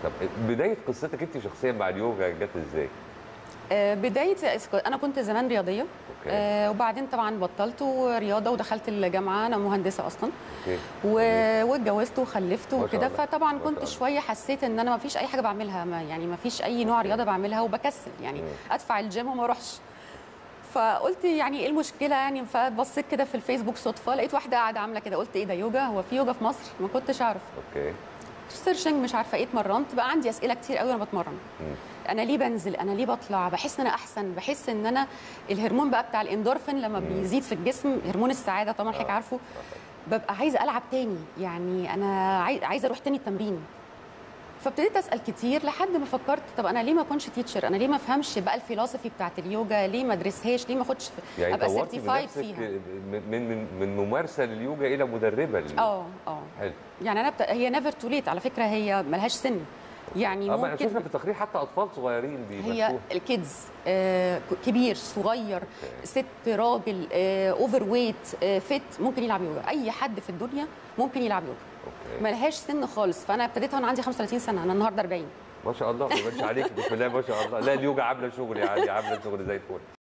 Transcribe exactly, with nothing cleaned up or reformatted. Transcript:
طب بدايه قصتك انت شخصيا مع اليوجا جت ازاي؟ آه، بدايه انا كنت زمان رياضيه. اوكي. آه، وبعدين طبعا بطلت رياضه ودخلت الجامعه، انا مهندسه اصلا. اوكي. و- واتجوزت وخلفت ما شاء وكده، الله. فطبعا ما كنت شاء الله. شويه حسيت ان انا ما فيش اي حاجه بعملها، ما يعني ما فيش اي نوع أوكي. رياضه بعملها وبكسل يعني. مم. ادفع الجيم وما اروحش. فقلت يعني ايه المشكله يعني، فبصيت كده في الفيسبوك صدفه لقيت واحده قاعده عامله كده، قلت ايه ده يوجا؟ هو في يوجا في مصر؟ ما كنتش اعرف. اوكي. سيرشنج مش عارفه ايه، اتمرنت بقى عندي اسئله كتير قوي وانا بتمرن. مم. انا ليه بنزل؟ انا ليه بطلع؟ بحس ان انا احسن، بحس ان انا الهرمون بقى بتاع الاندورفين لما مم. بيزيد في الجسم، هرمون السعاده طبعا حضرتك آه. عارفه، ببقى عايزه العب تاني، يعني انا عاي- عايزه اروح تاني التمرين. فابتديت اسال كتير لحد ما فكرت طب انا ليه ما اكونش تيتشر؟ انا ليه ما افهمش بقى الفلسفي بتاعت اليوجا؟ ليه ما ادرسهاش؟ ليه ما اخدش في- يعني ابقى طورتي سيرتيفايد بنفسك فيها؟ من من من ممارسه لليوجا الى مدربه لليوجا. اه اه حلو. يعني انا بت... هي نيفر تو ليت على فكره، هي ملهاش سن يعني. اه، ما ممكن شفنا في التقرير حتى اطفال صغيرين هي بيمارسوها. الكيدز، آه كبير صغير، أوكي. ست راجل، آه اوفر ويت، آه فت، ممكن يلعب يوجا. اي حد في الدنيا ممكن يلعب يوجا، اوكي. ملهاش سن خالص. فانا ابتديتها وانا عندي خمسة وثلاثين سنه، انا النهارده أربعين. ما شاء الله، ما يبانش عليك، بسم الله ما شاء الله. لا اليوجا عامله شغل يعني، عامله شغل زي الفل.